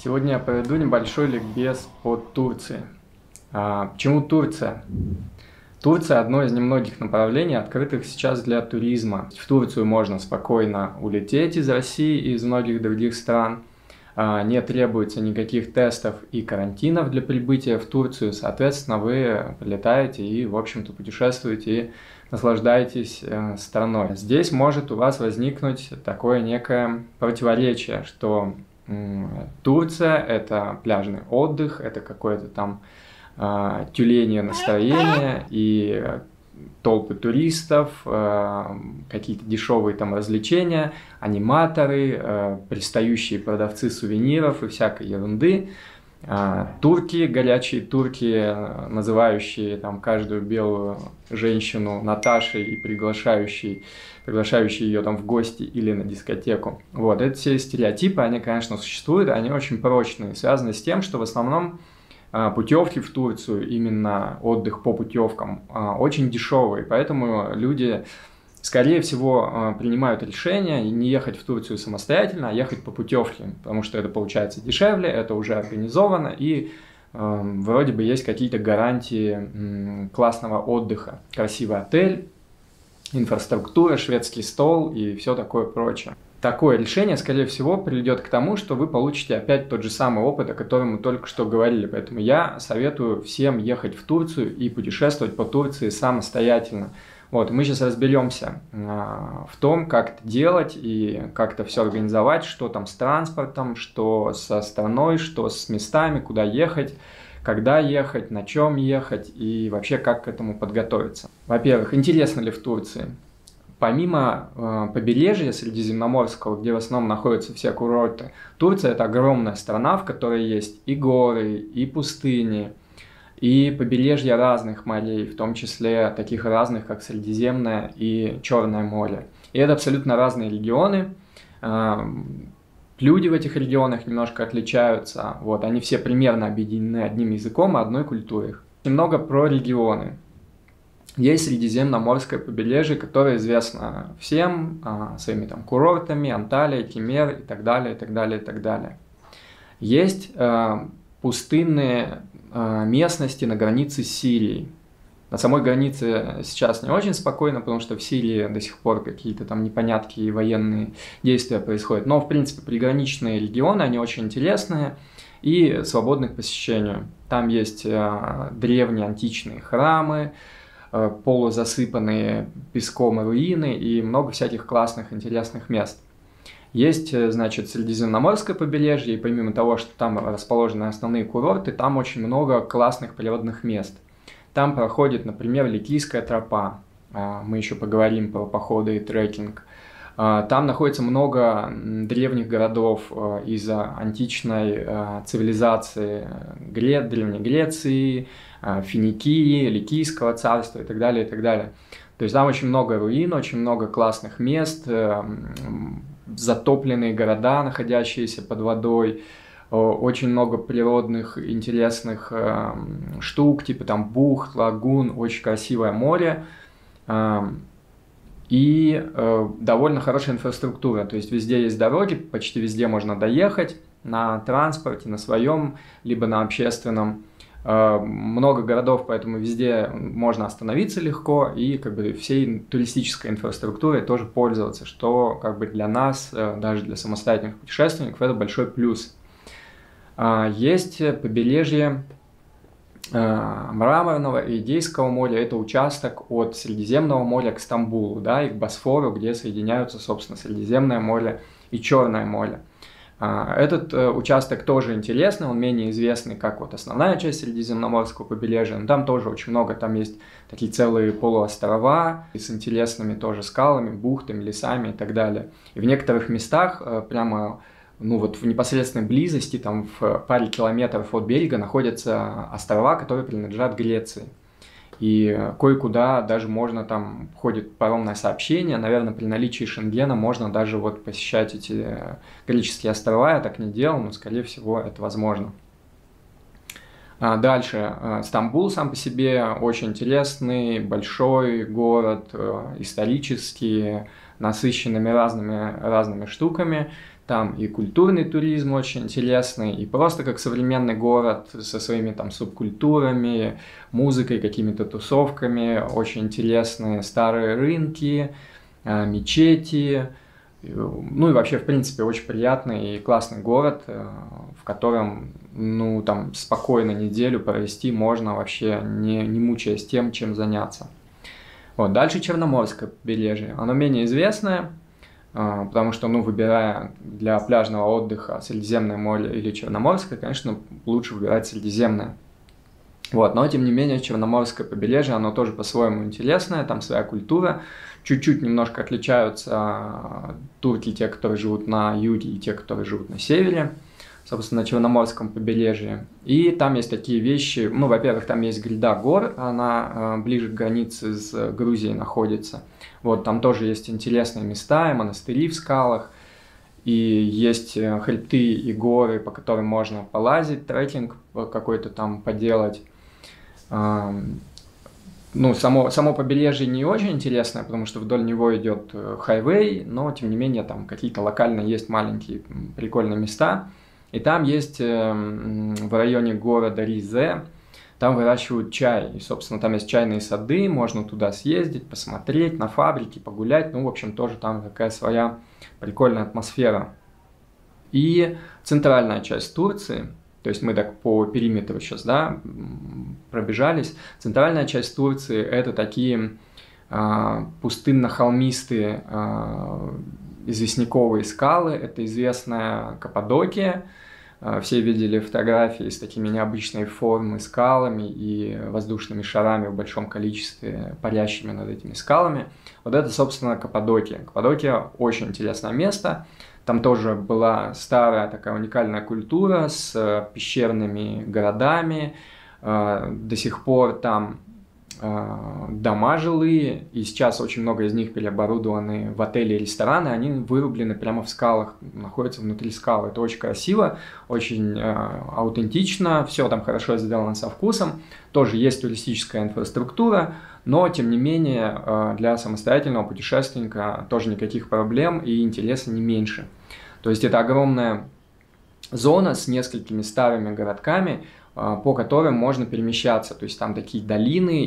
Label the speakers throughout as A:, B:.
A: Сегодня я проведу небольшой ликбез по Турции. Почему Турция? Турция – одно из немногих направлений, открытых сейчас для туризма. В Турцию можно спокойно улететь из России и из многих других стран. Не требуется никаких тестов и карантинов для прибытия в Турцию. Соответственно, вы прилетаете и, в общем-то, путешествуете и наслаждаетесь страной. Здесь может у вас возникнуть такое некое противоречие, что Турция – это пляжный отдых, это какое-то там тюленье настроение и толпы туристов, какие-то дешевые там развлечения, аниматоры, пристающие продавцы сувениров и всякой ерунды. Турки, горячие турки, называющие там каждую белую женщину Наташей и приглашающие ее там в гости или на дискотеку. Вот, эти все стереотипы, они, конечно, существуют, они очень прочные, связаны с тем, что в основном путевки в Турцию, именно отдых по путевкам, очень дешевые, поэтому люди, скорее всего, принимают решение не ехать в Турцию самостоятельно, а ехать по путевке, потому что это получается дешевле, это уже организовано и вроде бы есть какие-то гарантии классного отдыха, красивый отель, инфраструктура, шведский стол и все такое прочее. Такое решение, скорее всего, приведет к тому, что вы получите опять тот же самый опыт, о котором мы только что говорили. Поэтому я советую всем ехать в Турцию и путешествовать по Турции самостоятельно. Вот, мы сейчас разберемся в том, как это делать и как это все организовать, что там с транспортом, что со страной, что с местами, куда ехать, когда ехать, на чем ехать и вообще как к этому подготовиться. Во-первых, интересно ли в Турции? Помимо побережья Средиземноморского, где в основном находятся все курорты, Турция – это огромная страна, в которой есть и горы, и пустыни, и побережья разных морей, в том числе таких разных, как Средиземное и Черное море. И это абсолютно разные регионы. Люди в этих регионах немножко отличаются. Вот, они все примерно объединены одним языком и одной культурой. Немного про регионы. Есть Средиземноморское побережье, которое известно всем своими там курортами, Анталия, Кемер и так далее, и так далее, и так далее. Есть пустынные местности на границе с Сирией. На самой границе сейчас не очень спокойно, потому что в Сирии до сих пор какие-то там непонятки и военные действия происходят. Но, в принципе, приграничные регионы, они очень интересные и свободны к посещению. Там есть древние античные храмы, полузасыпанные песком руины и много всяких классных, интересных мест. Есть, значит, Средиземноморское побережье, и помимо того, что там расположены основные курорты, там очень много классных природных мест. Там проходит, например, Ликийская тропа. Мы еще поговорим про походы и трекинг. Там находится много древних городов из античной цивилизации Древней Греции, Финикии, Ликийского царства и так далее, и так далее. То есть там очень много руин, очень много классных мест, затопленные города, находящиеся под водой, очень много природных интересных штук, типа там бухт, лагун, очень красивое море и довольно хорошая инфраструктура. То есть везде есть дороги, почти везде можно доехать на транспорте, на своем, либо на общественном. Много городов, поэтому везде можно остановиться легко и как бы всей туристической инфраструктурой тоже пользоваться, что как бы для нас, даже для самостоятельных путешественников, это большой плюс. Есть побережье Мраморного и Эгейского моря, это участок от Средиземного моря к Стамбулу, да, и к Босфору, где соединяются, собственно, Средиземное море и Черное море. Этот участок тоже интересный, он менее известный, как вот основная часть Средиземноморского побережья, но там тоже очень много, там есть такие целые полуострова с интересными тоже скалами, бухтами, лесами и так далее. И в некоторых местах прямо, ну вот в непосредственной близости, там в паре километров от берега находятся острова, которые принадлежат Греции. И кое-куда даже можно, там ходит паромное сообщение, наверное, при наличии Шенгена можно даже вот посещать эти греческие острова, я так не делал, но, скорее всего, это возможно. Дальше, Стамбул сам по себе очень интересный, большой город, исторический, насыщенными разными штуками. Там и культурный туризм очень интересный, и просто как современный город со своими там субкультурами, музыкой, какими-то тусовками, очень интересные старые рынки, мечети, ну и вообще, в принципе, очень приятный и классный город, в котором, ну, там, спокойно неделю провести можно, вообще не мучаясь тем, чем заняться. Вот, дальше Черноморское побережье. Оно менее известное, потому что, ну, выбирая для пляжного отдыха Средиземное море или Черноморское, конечно, лучше выбирать Средиземное. Вот, но, тем не менее, Черноморское побережье, оно тоже по-своему интересное, там своя культура. Чуть-чуть немножко отличаются турки, те, которые живут на юге, и те, которые живут на севере, собственно, на Черноморском побережье. И там есть такие вещи, ну, во-первых, там есть гряда гор, она ближе к границе с Грузией находится. Вот, там тоже есть интересные места, и монастыри в скалах, и есть хребты и горы, по которым можно полазить, трекинг какой-то там поделать. Ну, само побережье не очень интересное, потому что вдоль него идет хайвей, но, тем не менее, там какие-то локальные есть маленькие прикольные места. И там есть в районе города Ризе, там выращивают чай. И, собственно, там есть чайные сады, можно туда съездить, посмотреть, на фабрики, погулять. Ну, в общем, тоже там такая своя прикольная атмосфера. И центральная часть Турции, то есть мы так по периметру сейчас, да, пробежались. Центральная часть Турции – это такие пустынно-холмистые известняковые скалы. Это известная Каппадокия. Все видели фотографии с такими необычной формы скалами и воздушными шарами в большом количестве, парящими над этими скалами. Вот это, собственно, Каппадокия. Каппадокия – очень интересное место. Там тоже была старая такая уникальная культура с пещерными городами. До сих пор там дома жилые, и сейчас очень много из них переоборудованы в отели и рестораны. Они вырублены прямо в скалах, находятся внутри скал. Это очень красиво, очень аутентично, все там хорошо сделано со вкусом. Тоже есть туристическая инфраструктура, но, тем не менее, для самостоятельного путешественника тоже никаких проблем и интереса не меньше. То есть это огромная зона с несколькими старыми городками, по которым можно перемещаться. То есть там такие долины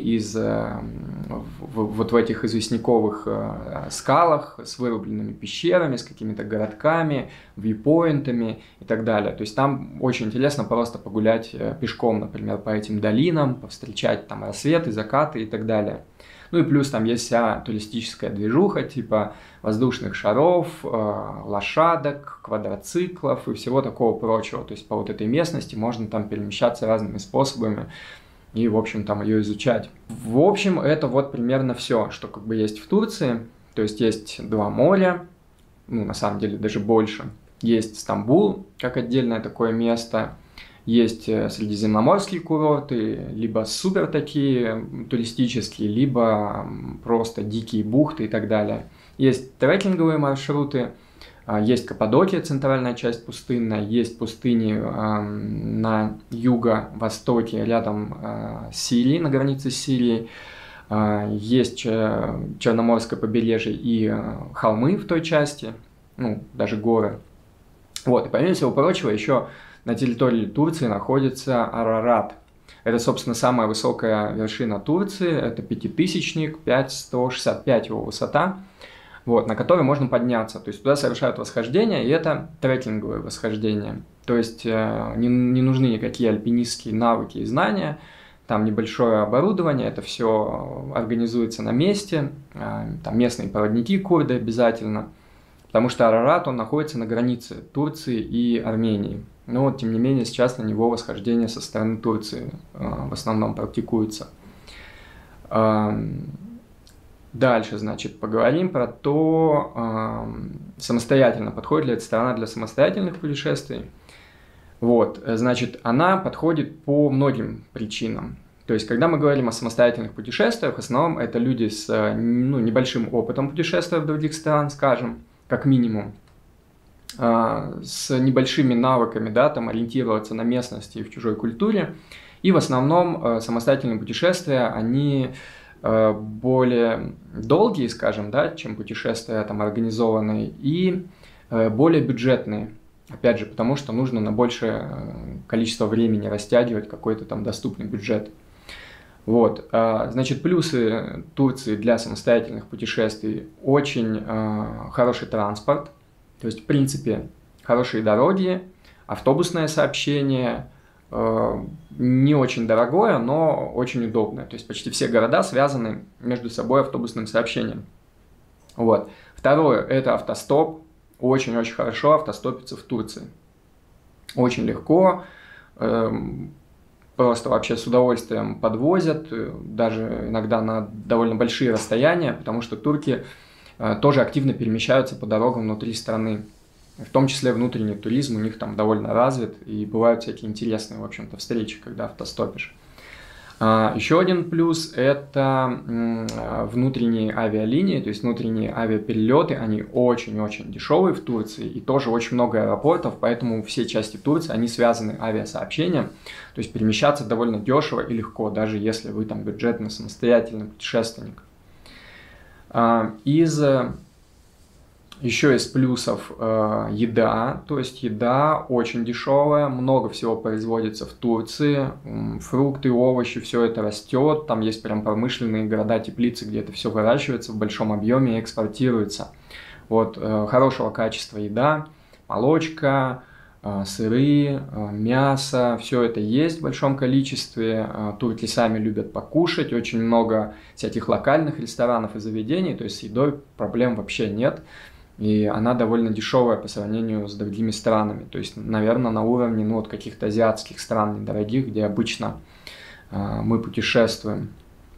A: вот в этих известняковых скалах с вырубленными пещерами, с какими-то городками, вьюпоинтами и так далее. То есть там очень интересно просто погулять пешком, например, по этим долинам, повстречать там рассветы, закаты и так далее. Ну и плюс там есть вся туристическая движуха, типа воздушных шаров, лошадок, квадроциклов и всего такого прочего. То есть по вот этой местности можно там перемещаться разными способами и, в общем, там ее изучать. В общем, это вот примерно все, что как бы есть в Турции. То есть есть два моря, ну, на самом деле даже больше. Есть Стамбул, как отдельное такое место. Есть средиземноморские курорты, либо супер такие туристические, либо просто дикие бухты и так далее. Есть трекинговые маршруты, есть Каппадокия, центральная часть пустынная, есть пустыни на юго-востоке, рядом с Сирией, на границе с Сирией. Есть Черноморское побережье и холмы в той части, ну, даже горы. Вот, и помимо всего прочего, еще на территории Турции находится Арарат. Это, собственно, самая высокая вершина Турции, это пятитысячник, 5165 его высота, вот, на которой можно подняться. То есть туда совершают восхождение, и это трекинговое восхождение. То есть не нужны никакие альпинистские навыки и знания, там небольшое оборудование, это все организуется на месте, там местные проводники курды обязательно, потому что Арарат, он находится на границе Турции и Армении. Но вот, тем не менее, сейчас на него восхождение со стороны Турции в основном практикуется. Дальше, значит, поговорим про то, самостоятельно подходит ли эта страна для самостоятельных путешествий. Вот, значит, она подходит по многим причинам. То есть, когда мы говорим о самостоятельных путешествиях, в основном это люди с небольшим опытом путешествия в других стран, скажем, как минимум, с небольшими навыками, да, там, ориентироваться на местности и в чужой культуре. И в основном самостоятельные путешествия, они более долгие, скажем, да, чем путешествия там, организованные, и более бюджетные. Опять же, потому что нужно на большее количество времени растягивать какой-то там доступный бюджет. Вот, значит, плюсы Турции для самостоятельных путешествий: очень хороший транспорт, то есть, в принципе, хорошие дороги, автобусное сообщение, не очень дорогое, но очень удобное. То есть, почти все города связаны между собой автобусным сообщением. Вот. Второе – это автостоп. Очень-очень хорошо автостопиться в Турции. Очень легко. Просто вообще с удовольствием подвозят, даже иногда на довольно большие расстояния, потому что турки тоже активно перемещаются по дорогам внутри страны. В том числе внутренний туризм у них там довольно развит, и бывают всякие интересные, в общем-то, встречи, когда автостопишь. Еще один плюс – это внутренние авиалинии, то есть внутренние авиаперелеты, они очень-очень дешевые в Турции, и тоже очень много аэропортов, поэтому все части Турции, они связаны авиасообщением, то есть перемещаться довольно дешево и легко, даже если вы там бюджетный самостоятельный путешественник. Еще из плюсов еда, то есть еда очень дешевая, много всего производится в Турции, фрукты, овощи, все это растет, там есть прям промышленные города, теплицы, где это все выращивается в большом объеме и экспортируется. Вот, хорошего качества еда, молочка, сыры, мясо, все это есть в большом количестве. Турки сами любят покушать, очень много всяких локальных ресторанов и заведений, то есть с едой проблем вообще нет. И она довольно дешевая по сравнению с другими странами. То есть, наверное, на уровне вот каких-то азиатских стран недорогих, где обычно мы путешествуем.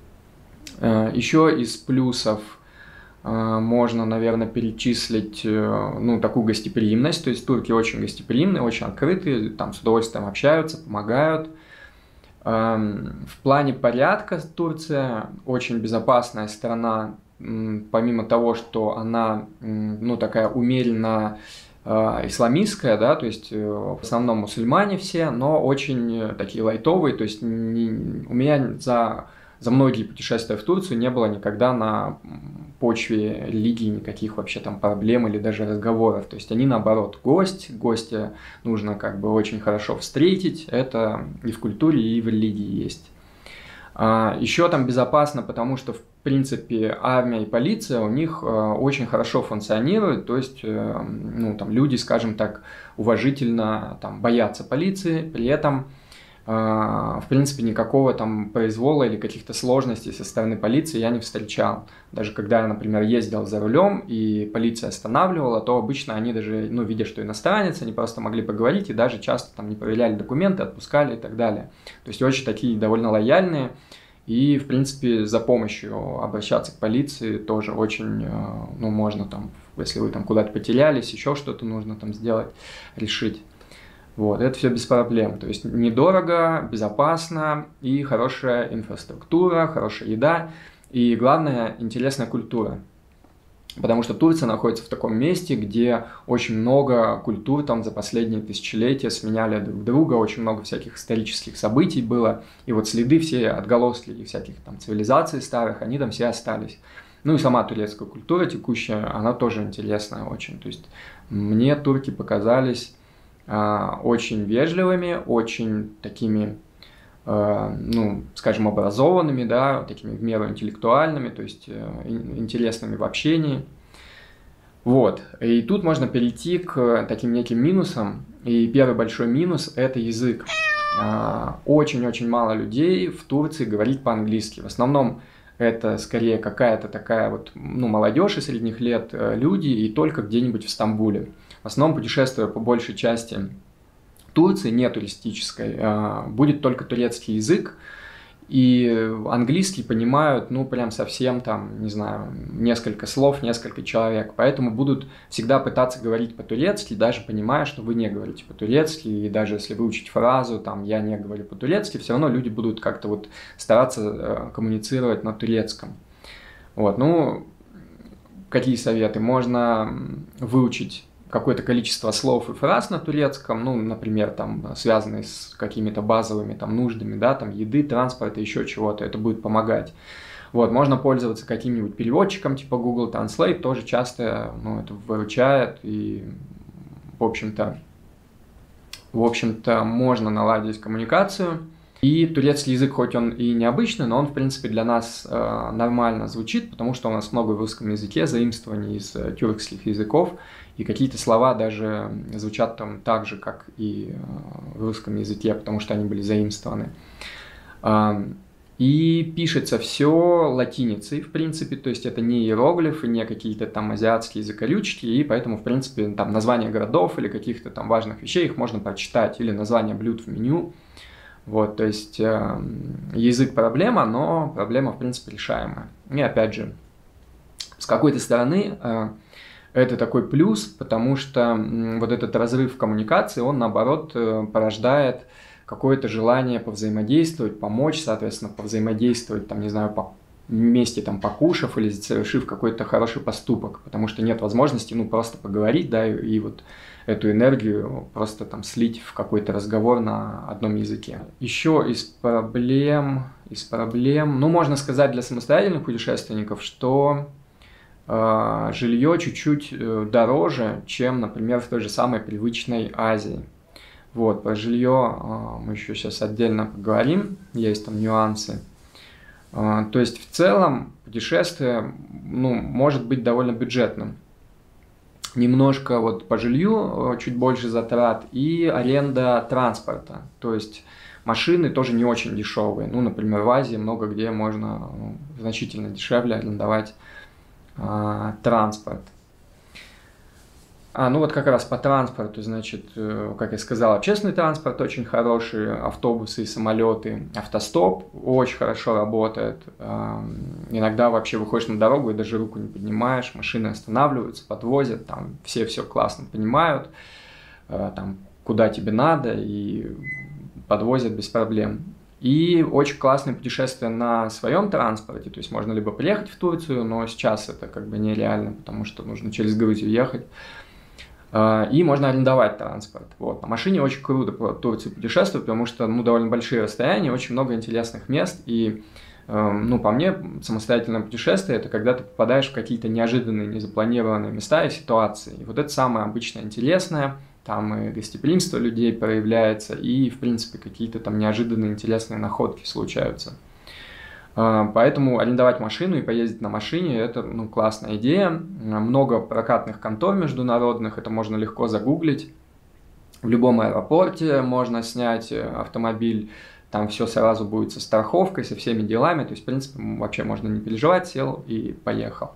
A: Еще из плюсов можно, наверное, перечислить такую гостеприимность. То есть турки очень гостеприимные, очень открытые, там с удовольствием общаются, помогают. В плане порядка Турция очень безопасная страна. Помимо того, что она такая умеренно исламистская, да, то есть в основном мусульмане все, но очень такие лайтовые, то есть у меня за многие путешествия в Турцию не было никогда на почве религии никаких вообще там проблем или даже разговоров, то есть они наоборот гостя нужно как бы очень хорошо встретить, это и в культуре, и в религии есть. Еще там безопасно, потому что, в принципе, армия и полиция у них очень хорошо функционируют, то есть там люди, скажем так, уважительно там боятся полиции, при этом, в принципе, никакого там произвола или каких-то сложностей со стороны полиции я не встречал. Даже когда я, например, ездил за рулем и полиция останавливала, то обычно они даже, видя, что иностранец, они просто могли поговорить и даже часто там не проверяли документы, отпускали и так далее. То есть очень такие довольно лояльные. И, в принципе, за помощью обращаться к полиции тоже очень, можно там, если вы там куда-то потерялись, еще что-то нужно там сделать, решить. Вот, это все без проблем. То есть недорого, безопасно и хорошая инфраструктура, хорошая еда и, главное, интересная культура. Потому что Турция находится в таком месте, где очень много культур там за последние тысячелетия сменяли друг друга, очень много всяких исторических событий было, и вот следы, все отголоски всяких там цивилизаций старых, они там все остались. Ну и сама турецкая культура текущая, она тоже интересная очень. То есть мне турки показались очень вежливыми, очень такими, скажем, образованными, да, такими в меру интеллектуальными, то есть интересными в общении. Вот. И тут можно перейти к таким неким минусам. И первый большой минус – это язык. Очень-очень мало людей в Турции говорит по-английски. В основном это скорее какая-то такая вот, молодежь из средних лет, люди, и только где-нибудь в Стамбуле. В основном, путешествуя по большей части Турции, не туристической, будет только турецкий язык, и английский понимают, прям совсем там, не знаю, несколько слов, несколько человек, поэтому будут всегда пытаться говорить по-турецки, даже понимая, что вы не говорите по-турецки, и даже если выучить фразу, там, я не говорю по-турецки, все равно люди будут как-то вот стараться коммуницировать на турецком. Вот, какие советы? Можно выучить какое-то количество слов и фраз на турецком, ну, например, там, связанные с какими-то базовыми там нуждами, да, там, еды, транспорта, еще чего-то, это будет помогать. Вот, можно пользоваться каким-нибудь переводчиком типа Google Translate, тоже часто, ну, это выручает, и, в общем-то, можно наладить коммуникацию. И турецкий язык, хоть он и необычный, но он, в принципе, для нас нормально звучит, потому что у нас много в русском языке заимствований из тюркских языков, и какие-то слова даже звучат там так же, как и в русском языке, потому что они были заимствованы. И пишется все латиницей, в принципе, то есть это не иероглифы, не какие-то там азиатские закорючки, и поэтому, в принципе, там названия городов или каких-то там важных вещей их можно прочитать, или названия блюд в меню. Вот, то есть язык проблема, но проблема, в принципе, решаемая. И опять же, с какой-то стороны это такой плюс, потому что вот этот разрыв в коммуникации, он, наоборот, порождает какое-то желание повзаимодействовать, помочь, соответственно, повзаимодействовать, там, не знаю, вместе там покушав или совершив какой-то хороший поступок, потому что нет возможности, ну, просто поговорить, да, и вот эту энергию просто там слить в какой-то разговор на одном языке. Еще из проблем, ну, можно сказать для самостоятельных путешественников, что жилье чуть-чуть дороже, чем, например, в той же самой привычной Азии. Вот, про жилье мы еще сейчас отдельно поговорим, есть там нюансы. То есть в целом путешествие, ну, может быть довольно бюджетным. Немножко вот по жилью чуть больше затрат и аренда транспорта. То есть машины тоже не очень дешевые. Ну, например, в Азии много где можно значительно дешевле арендовать транспорт. Ну вот как раз по транспорту, значит, как я сказал, общественный транспорт очень хороший, автобусы и самолеты, автостоп очень хорошо работает. Иногда вообще выходишь на дорогу и даже руку не поднимаешь, машины останавливаются, подвозят, там все классно понимают, там, куда тебе надо, и подвозят без проблем. И очень классное путешествие на своем транспорте, то есть можно либо приехать в Турцию, но сейчас это как бы нереально, потому что нужно через Грузию ехать. И можно арендовать транспорт. Вот. На машине очень круто по Турции путешествовать, потому что довольно большие расстояния, очень много интересных мест. И, по мне, самостоятельное путешествие – это когда ты попадаешь в какие-то неожиданные, незапланированные места и ситуации. И вот это самое обычно интересное. Там и гостеприимство людей проявляется, и, в принципе, какие-то там неожиданные интересные находки случаются. Поэтому арендовать машину и поездить на машине – это классная идея. Много прокатных контор международных, это можно легко загуглить. В любом аэропорте можно снять автомобиль, там все сразу будет со страховкой, со всеми делами. То есть, в принципе, вообще можно не переживать, сел и поехал.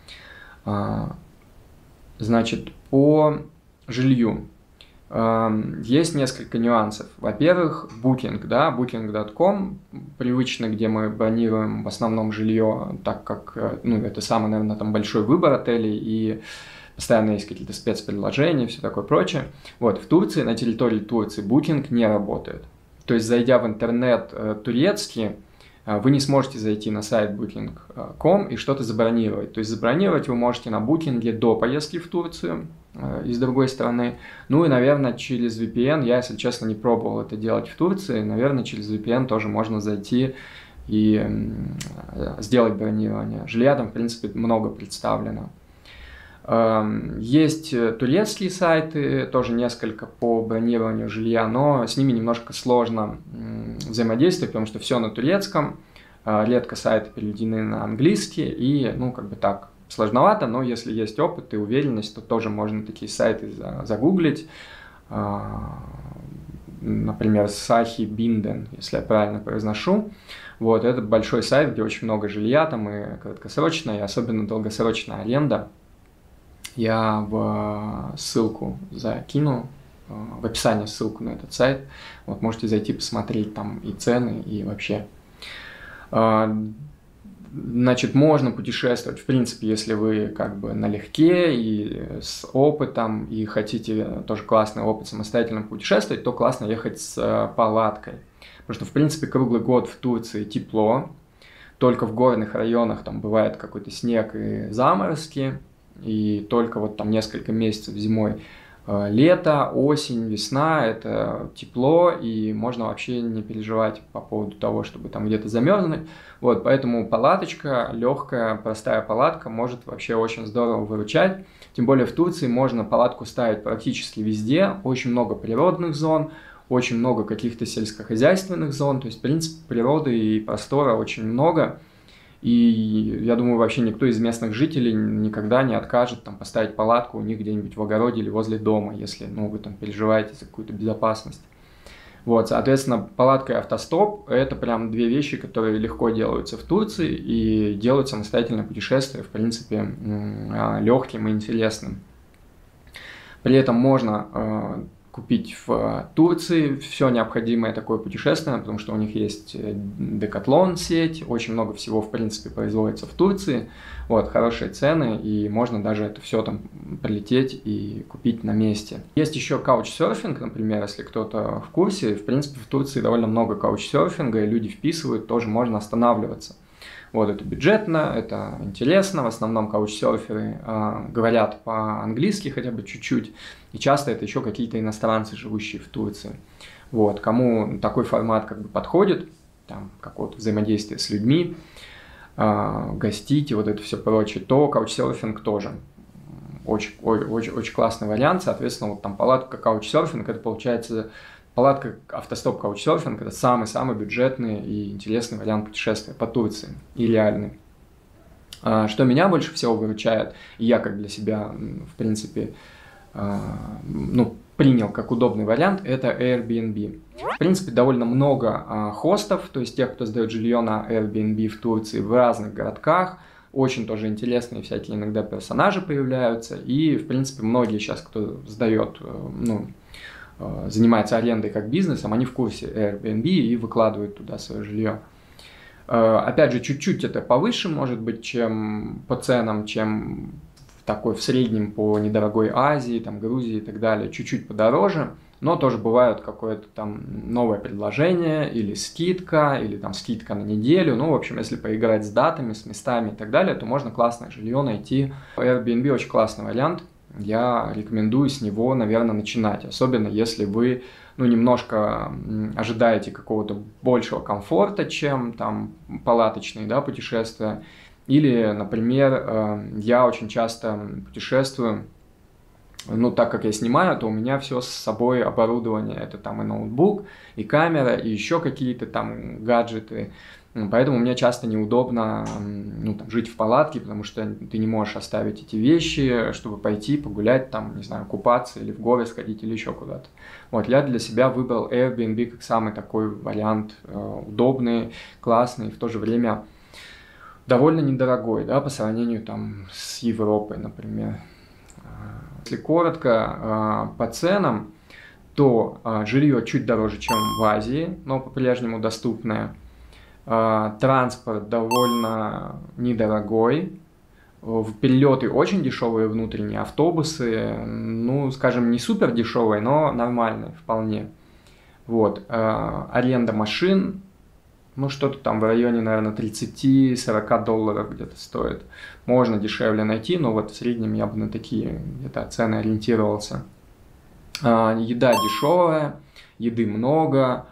A: Значит, по жилью. Есть несколько нюансов. Во-первых, Booking, да, Booking.com, привычно, где мы бронируем в основном жилье, так как, это самый, наверное, там большой выбор отелей, и постоянно есть какие-то спецпредложения, все такое прочее. Вот, в Турции, на территории Турции, Booking не работает. То есть, зайдя в интернет турецкий, вы не сможете зайти на сайт booking.com и что-то забронировать. То есть забронировать вы можете на Booking до поездки в Турцию из другой страны. Ну и, наверное, через VPN, я, если честно, не пробовал это делать в Турции, наверное, через VPN тоже можно зайти и сделать бронирование. Жилья там, в принципе, много представлено. Есть турецкие сайты, тоже несколько по бронированию жилья, но с ними немножко сложно взаимодействовать, потому что все на турецком, редко сайты переведены на английский, и, так, сложновато, но если есть опыт и уверенность, то тоже можно такие сайты загуглить. Например, Сахи Бинден, если я правильно произношу. Вот, это большой сайт, где очень много жилья, там и краткосрочная, и особенно долгосрочная аренда. Я в ссылку закину, в описании ссылку на этот сайт. Вот, можете зайти посмотреть там и цены, и вообще. Значит, можно путешествовать, в принципе, если вы как бы налегке и с опытом, и хотите тоже классный опыт самостоятельно путешествовать, то классно ехать с палаткой. Потому что, в принципе, круглый год в Турции тепло, только в горных районах там бывает какой-то снег и заморозки. и только вот там несколько месяцев зимой лето, осень, весна – это тепло, и можно вообще не переживать по поводу того, чтобы там где-то замерзнуть. Вот, поэтому палаточка, легкая, простая палатка может вообще очень здорово выручать. Тем более в Турции можно палатку ставить практически везде, очень много природных зон, очень много каких-то сельскохозяйственных зон, то есть, в принципе, природы и простора очень много. И я думаю, вообще никто из местных жителей никогда не откажет там поставить палатку у них где-нибудь в огороде или возле дома, если, вы там переживаете за какую-то безопасность. Вот, соответственно, палатка и автостоп – это прям две вещи, которые легко делаются в Турции и делают самостоятельное путешествие, в принципе, легким и интересным. При этом можно купить в Турции все необходимое такое путешествие, потому что у них есть Decathlon сеть, очень много всего, в принципе, производится в Турции, вот, хорошие цены, и можно даже это все там прилететь и купить на месте. Есть еще каучсерфинг, например, если кто-то в курсе, в принципе, в Турции довольно много каучсерфинга, и люди вписывают, тоже можно останавливаться. Вот, это бюджетно, это интересно, в основном каучсерферы говорят по-английски хотя бы чуть-чуть, и часто это еще какие-то иностранцы, живущие в Турции. Вот, кому такой формат как бы подходит, там, какого-то взаимодействия с людьми, гостить и вот это все прочее, то каучсерфинг тоже очень классный вариант, соответственно, вот там палатка каучсерфинг, это получается... Палатка автостоп каучсерфинг – это самый-самый бюджетный и интересный вариант путешествия по Турции, и реальный. Что меня больше всего выручает, и я как для себя, в принципе, принял как удобный вариант, это Airbnb. В принципе, довольно много хостов, то есть тех, кто сдает жилье на Airbnb в Турции в разных городках. Очень тоже интересные всякие иногда персонажи появляются, и, в принципе, многие сейчас, кто сдает, занимается арендой как бизнесом, они в курсе Airbnb и выкладывают туда свое жилье. Опять же, чуть-чуть это повыше, может быть, чем по ценам, чем в среднем по недорогой Азии, там, Грузии и так далее, чуть-чуть подороже, но тоже бывают какое-то там новое предложение, или скидка на неделю. В общем, если поиграть с датами, с местами и так далее, то можно классное жилье найти. Airbnb очень классный вариант. Я рекомендую с него, наверное, начинать, особенно если вы, немножко ожидаете какого-то большего комфорта, чем там палаточные, путешествия. Или, например, я очень часто путешествую, так как я снимаю, то у меня все с собой оборудование, это там и ноутбук, и камера, и еще какие-то там гаджеты. Поэтому мне часто неудобно жить в палатке, потому что ты не можешь оставить эти вещи, чтобы пойти погулять, купаться или в горы сходить или еще куда-то. Вот, я для себя выбрал Airbnb как самый такой вариант удобный, классный, и в то же время довольно недорогой, по сравнению с Европой, например. Если коротко по ценам, то жилье чуть дороже, чем в Азии, но по-прежнему доступное. Транспорт довольно недорогой, перелеты очень дешевые внутренние, автобусы, скажем, не супер дешевые, но нормальные вполне. Вот, аренда машин, что-то там в районе, наверное, 30-40 долларов где-то стоит. Можно дешевле найти, но вот в среднем я бы на такие где-то цены ориентировался. Еда дешевая, еды много.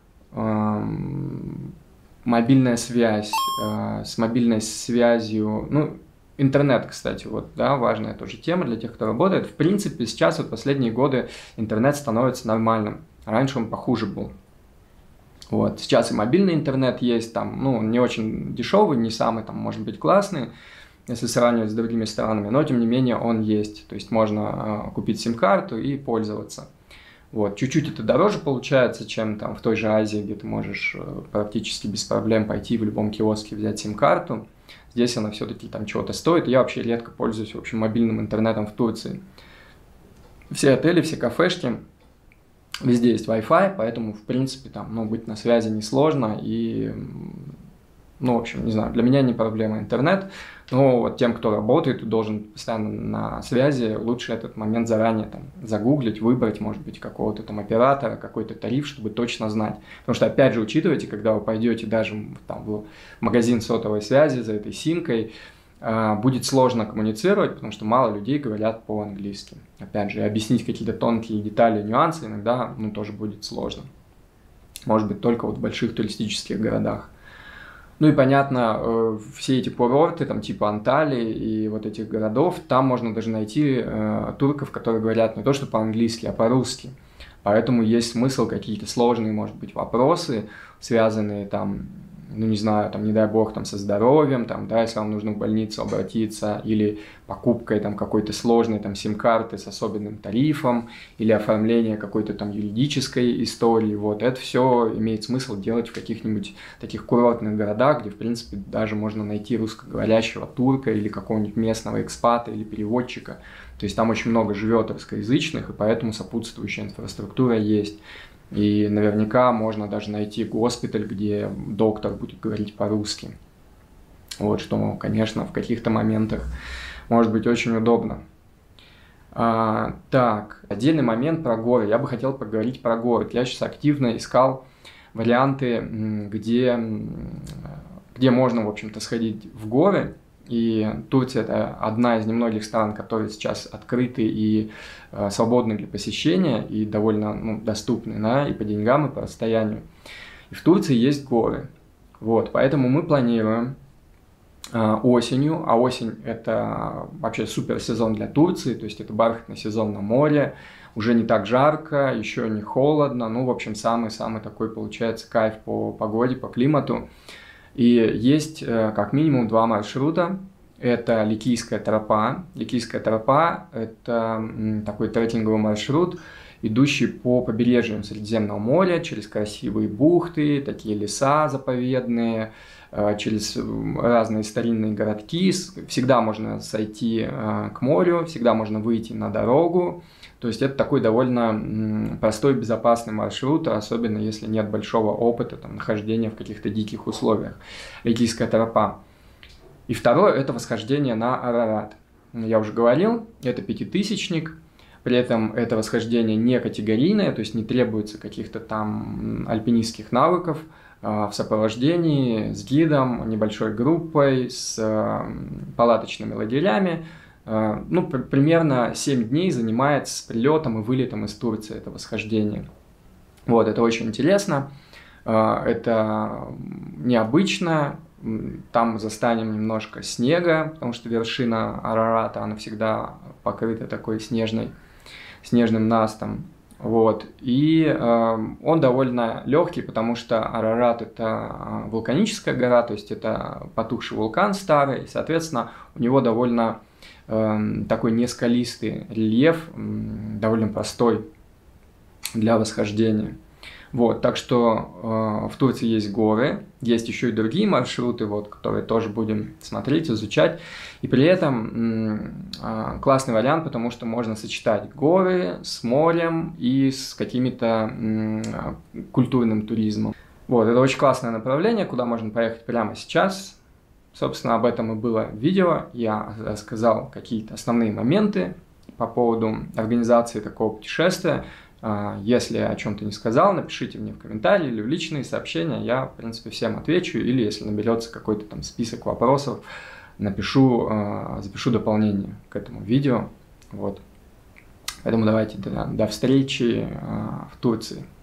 A: Мобильная связь, с мобильной связью, интернет, кстати, важная тоже тема для тех, кто работает. В принципе, сейчас, последние годы, интернет становится нормальным. Раньше он похуже был. Вот, сейчас и мобильный интернет есть, не очень дешевый, не самый, может быть, классный, если сравнивать с другими странами, но, тем не менее, он есть. То есть, можно купить сим-карту и пользоваться. Вот, чуть-чуть это дороже получается, чем в той же Азии, где ты можешь практически без проблем пойти в любом киоске взять сим-карту. Здесь она все-таки чего-то стоит. Я вообще редко пользуюсь, мобильным интернетом в Турции. Все отели, все кафешки, везде есть Wi-Fi, поэтому, в принципе, быть на связи несложно. И, в общем, не знаю, для меня не проблема интернет. Но вот тем, кто работает и должен постоянно на связи, лучше этот момент заранее загуглить, выбрать, может быть, какого-то оператора, какой-то тариф, чтобы точно знать. Потому что, опять же, учитывайте, когда вы пойдете даже в магазин сотовой связи за этой симкой, будет сложно коммуницировать, потому что мало людей говорят по-английски. Опять же, объяснить какие-то тонкие детали, нюансы иногда тоже будет сложно. Может быть, только вот в больших туристических городах. Ну и понятно, все эти курорты, там типа Анталии и вот этих городов, там можно даже найти турков, которые говорят не то что по-английски, а по-русски. Поэтому есть смысл какие-то сложные, может быть, вопросы, связанные там, ну не знаю, там, не дай бог, там, со здоровьем, там, да, если вам нужно в больницу обратиться, или покупкой там какой-то сложной там сим-карты с особенным тарифом, или оформление какой-то там юридической истории, вот, это все имеет смысл делать в каких-нибудь таких курортных городах, где, в принципе, даже можно найти русскоговорящего турка или какого-нибудь местного экспата или переводчика, то есть там очень много живет русскоязычных, и поэтому сопутствующая инфраструктура есть. И наверняка можно даже найти госпиталь, где доктор будет говорить по-русски. Вот, что, конечно, в каких-то моментах может быть очень удобно. Так, отдельный момент про горы. Я бы хотел поговорить про горы. Я сейчас активно искал варианты, где можно, в общем-то, сходить в горы. И Турция – это одна из немногих стран, которые сейчас открыты и свободны для посещения, и довольно доступны, да, и по деньгам, и по расстоянию. И в Турции есть горы. Вот, поэтому мы планируем осенью, а осень – это вообще супер сезон для Турции, то есть это бархатный сезон на море, уже не так жарко, еще не холодно, ну, в общем, самый-самый такой получается кайф по погоде, по климату. И есть как минимум 2 маршрута. Это Ликийская тропа. Ликийская тропа – это такой трекинговый маршрут, идущий по побережью Средиземного моря, через красивые бухты, такие леса заповедные, через разные старинные городки. Всегда можно сойти к морю, всегда можно выйти на дорогу. То есть это такой довольно простой, безопасный маршрут, особенно если нет большого опыта там, нахождения в каких-то диких условиях. Ликийская тропа. И второе – это восхождение на Арарат. Я уже говорил, это 5000-ник, при этом это восхождение не категорийное, то есть не требуется каких-то там альпинистских навыков, в сопровождении с гидом, небольшой группой, с палаточными лагерями. Ну, примерно 7 дней занимает с прилетом и вылетом из Турции это восхождение. Вот, это очень интересно, это необычно, там застанем немножко снега, потому что вершина Арарата, она всегда покрыта такой снежным настом. Вот, и он довольно легкий, потому что Арарат – это вулканическая гора, то есть это потухший вулкан старый, и, соответственно, у него довольно такой нескалистый рельеф, довольно простой для восхождения. Вот, так что в Турции есть горы, есть еще и другие маршруты, вот, которые тоже будем смотреть, изучать. И при этом классный вариант, потому что можно сочетать горы с морем и с какими-то культурным туризмом. Вот, это очень классное направление, куда можно поехать прямо сейчас. Собственно, об этом и было видео. Я рассказал какие-то основные моменты по поводу организации такого путешествия. Если я о чем-то не сказал, напишите мне в комментарии или в личные сообщения. Я, в принципе, всем отвечу. Или если наберется какой-то там список вопросов, запишу дополнение к этому видео. Вот. Поэтому давайте до встречи в Турции.